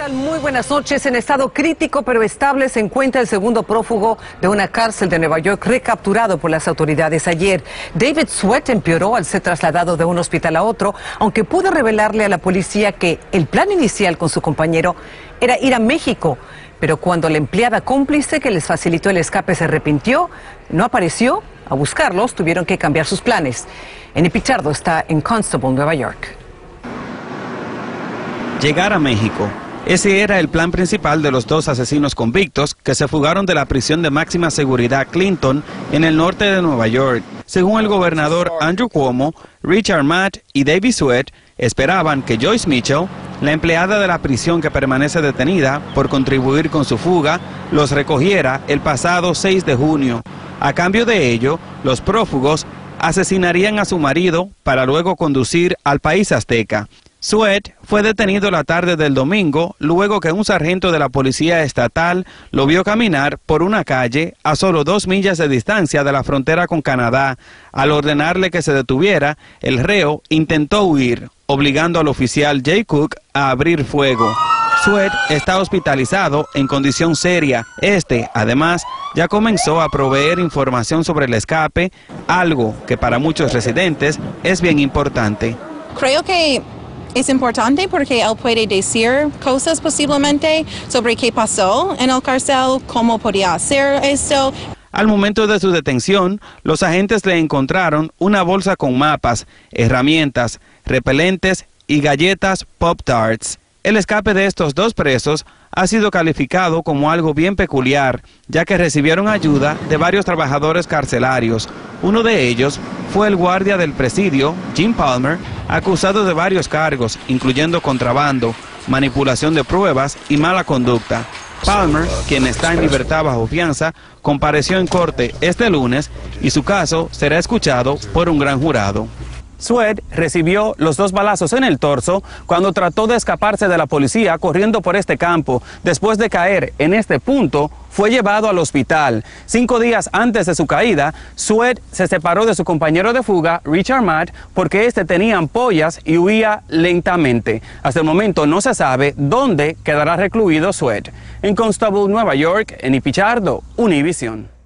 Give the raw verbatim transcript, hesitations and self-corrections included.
tal? Muy buenas noches. En estado crítico pero estable se encuentra el segundo prófugo de una cárcel de Nueva York recapturado por las autoridades ayer. David Sweat empeoró al ser trasladado de un hospital a otro, aunque pudo revelarle a la policía que el plan inicial con su compañero era ir a México. Pero cuando la empleada cómplice que les facilitó el escape se arrepintió, no apareció. A buscarlos tuvieron que cambiar sus planes. Eni Pichardo está en Constable, Nueva York. Llegar a México. Ese era el plan principal de los dos asesinos convictos que se fugaron de la prisión de máxima seguridad Clinton en el norte de Nueva York. Según el gobernador Andrew Cuomo, Richard Matt y David Sweat esperaban que Joyce Mitchell, la empleada de la prisión que permanece detenida por contribuir con su fuga, los recogiera el pasado seis de junio. A cambio de ello, los prófugos asesinarían a su marido para luego conducir al país azteca. Sweat fue detenido la tarde del domingo luego que un sargento de la policía estatal lo vio caminar por una calle a solo dos millas de distancia de la frontera con Canadá. Al ordenarle que se detuviera, el reo intentó huir, obligando al oficial Jay Cook a abrir fuego. Sweat está hospitalizado en condición seria. Este, además, ya comenzó a proveer información sobre el escape, algo que para muchos residentes es bien importante. Creo que es importante porque él puede decir cosas posiblemente sobre qué pasó en el cárcel, cómo podía hacer esto. Al momento de su detención, los agentes le encontraron una bolsa con mapas, herramientas, repelentes y galletas Pop-Tarts. El escape de estos dos presos ha sido calificado como algo bien peculiar, ya que recibieron ayuda de varios trabajadores carcelarios. Uno de ellos fue el guardia del presidio, Jim Palmer, acusado de varios cargos, incluyendo contrabando, manipulación de pruebas y mala conducta. Palmer, quien está en libertad bajo fianza, compareció en corte este lunes y su caso será escuchado por un gran jurado. Sweat recibió los dos balazos en el torso cuando trató de escaparse de la policía corriendo por este campo. Después de caer en este punto, fue llevado al hospital. Cinco días antes de su caída, Sweat se separó de su compañero de fuga, Richard Matt, porque este tenía ampollas y huía lentamente. Hasta el momento no se sabe dónde quedará recluido Sweat. En Constable, Nueva York, Eni Pichardo, Univision.